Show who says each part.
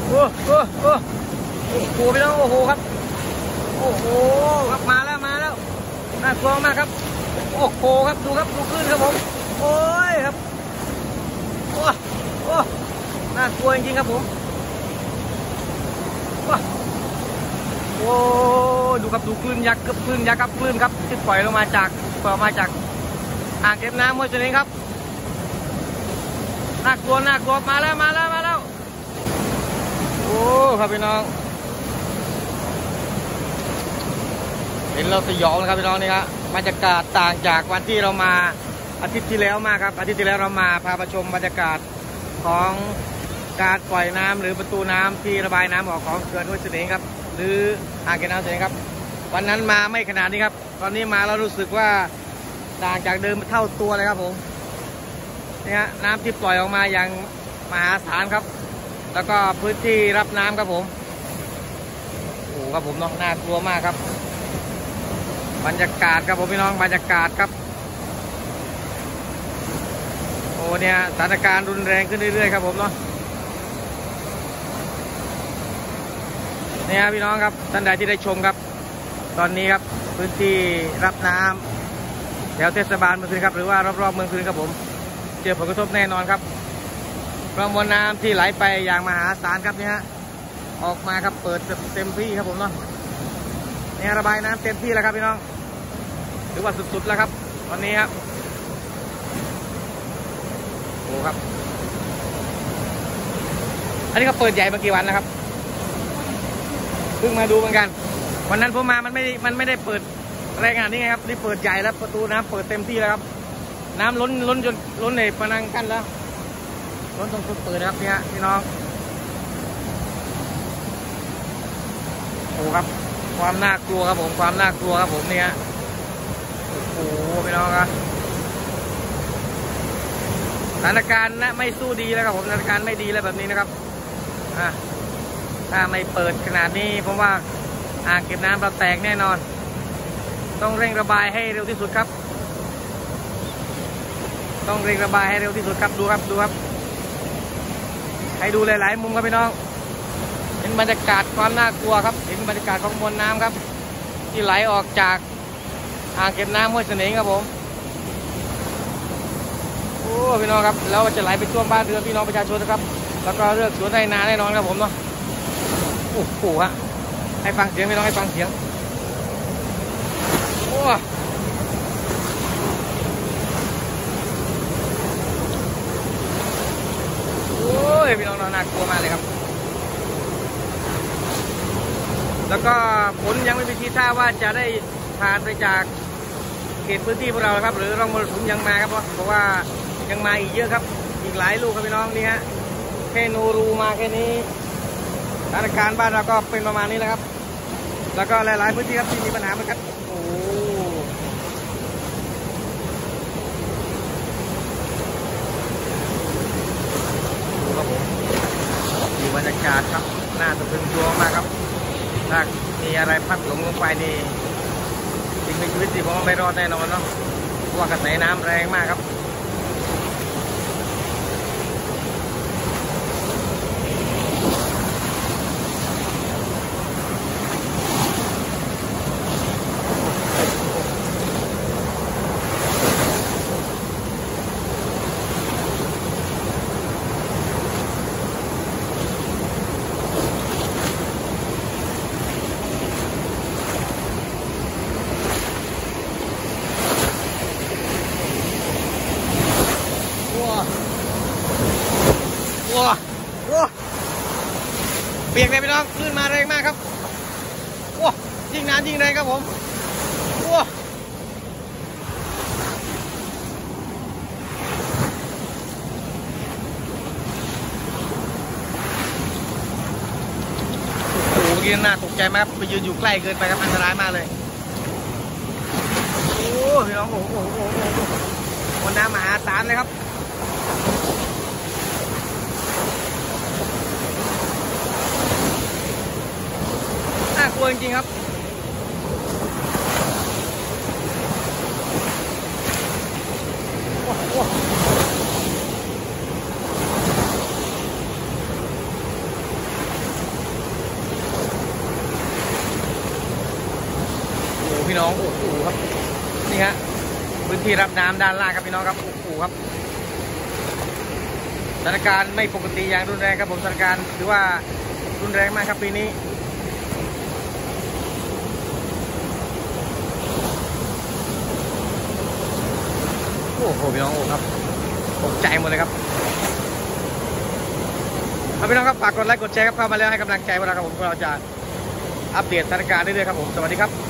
Speaker 1: โอ้โหโอ้โหพี่น้องโอ้โหครับโอ้โหครับมาแล้วน่ากลัวมากครับโอ้โหครับดูครับดูคลื่นครับผมโอ้ยครับโอ้น่ากลัวจริงๆครับผมโอ้ดูครับดูคลื่นยักษ์ครับคลื่นครับที่ปล่อยลงมาจากอ่างเก็บน้ำห้วยเสน่ห์ครับน่ากลัวมาแล้วโอ้ครับพี่น้องเห็นเราสยองนะครับพี่น้องนี่ครับบรรยากาศต่างจากวันที่เรามาอาทิตย์ที่แล้วมากครับอาทิตย์ที่แล้วเรามาพาชมบรรยากาศของการปล่อยน้ำหรือประตูน้ำที่ระบายน้ำออกของเขื่อนห้วยเสน่ห์ครับหรืออ่างเก็บน้ำเสน่ห์ครับวันนั้นมาไม่ขนาดนี้ครับตอนนี้มาเรารู้สึกว่าต่างจากเดิมเท่าตัวเลยครับผมนี่ฮะน้ำที่ปล่อยออกมาอย่างมหาศาลครับแล้วก็พื้นที่รับน้ำครับผมโอ้ครับผมน้องน่ากลัวมากครับบรรยากาศครับผมพี่น้องบรรยากาศครับโอ้เนี่ยสถานการณ์รุนแรงขึ้นเรื่อยๆครับผมเนาะเนี่ยพี่น้องครับท่านใดที่ได้ชมครับตอนนี้ครับพื้นที่รับน้ำแถวเทศบาลเมืองสุรินทร์ครับหรือว่ารอบๆเมืองสุรินทร์ครับผมเจอผลกระทบแน่นอนครับเพราะมวลน้ำที่ไหลไปอย่างมหาศาลครับนี่ฮะออกมาครับเปิดเต็มที่ครับผมเนาะเนี่ยระบายน้ำเต็มที่แล้วครับพี่น้องหรือว่าสุดๆแล้วครับตอนนี้ครับโอ้ครับอันนี้ก็เปิดใหญ่มากี่วันนะครับเพิ่งมาดูเหมือนกันวันนั้นผมมามันไม่ได้เปิดแรงงานนี่ไงครับนี่เปิดใหญ่แล้วประตูน้ำเปิดเต็มที่แล้วครับน้ำล้นจนล้นในพนังกั้นแล้วล้นตรงสุดเปิดนะครับเนี่ยพี่น้องโอ้ครับความน่ากลัวครับผมความน่ากลัวครับผมเนี่ยโอ้พี่น้องครับสถานการณ์นะไม่สู้ดีแล้วครับผมสถานการณ์ไม่ดีแล้วแบบนี้นะครับถ้าไม่เปิดขนาดนี้ผมว่าอ่างเก็บน้ำเราแตกแน่นอนต้องเร่งระบายให้เร็วที่สุดครับต้องเร่งระบายให้เร็วที่สุดครับดูครับให้ดูหลายๆมุมครับพี่น้องเห็นบรรยากาศความน่ากลัวครับเห็นบรรยากาศของมวลน้ำครับที่ไหลออกจากอ่างเก็บน้ำห้วยเสน่ห์ครับผมโอ้พี่น้องครับแล้วจะไหลไปท่วมบ้านเรือนพี่น้องประชาชนนะครับแล้วก็เลือกสวนไร่นาแน่นอนครับผมเนาะโอ้โหฮะให้ฟังเสียงพี่น้องให้ฟังเสียงโอ้พี่น้องน่ากลัวมากเลยครับแล้วก็ฝนยังไม่มีทีท่าว่าจะได้ผ่านไปจากเขตพื้นที่พวกเราครับหรือร่องมรสุมยังมาครับเพราะว่ายังมาอีกเยอะครับอีกหลายลูกครับพี่น้องนี่ฮะแค่โนรูมาแค่นี้สถานการณ์บ้านเราก็เป็นประมาณนี้แหละครับแล้วก็หลายๆพื้นที่ครับที่มีปัญหาเหมือนกันโอ้ดูบรรยากาศครับน่าสะพรึงกลัวมากครับถ้ามีอะไรพัดหลงลงไปนี่สิ่งมีชีวิตที่ผมไม่รอดแน่นอนเนาะเพราะว่ากระแสน้ำแรงมากครับเปียกเลยพี่น้องคลื่นมาแรงมากครับโอ้ยิ่งนานยิ่งแรงครับผมโอ้โหเมื่อกี้น่าตกใจมากไปยืนอยู่ใกล้เกินไปครับอันตรายมากเลยโอ้พี่น้องโอ้โหวันน้ำมหาศาลเลยครับน่ากลัวจริงๆครับพี่น้องโอ้โหครับนี่ฮะพื้นที่รับน้ำด้านล่างครับพี่น้องครับโอ้โหครับสถานการณ์ไม่ปกติอย่างรุนแรงครับผมสถานการณ์ถือว่ารุนแรงมากครับปีนี้โอ้โหพี่น้องโอ้ครับตกใจหมดเลยครับพี่น้องครับฝากกดไลค์กดแชร์ครับเข้ามาแล้วให้กำลังใจพวกเราครับผมเราจะอัปเดตสถานการณ์เรื่อยๆครับผมสวัสดีครับ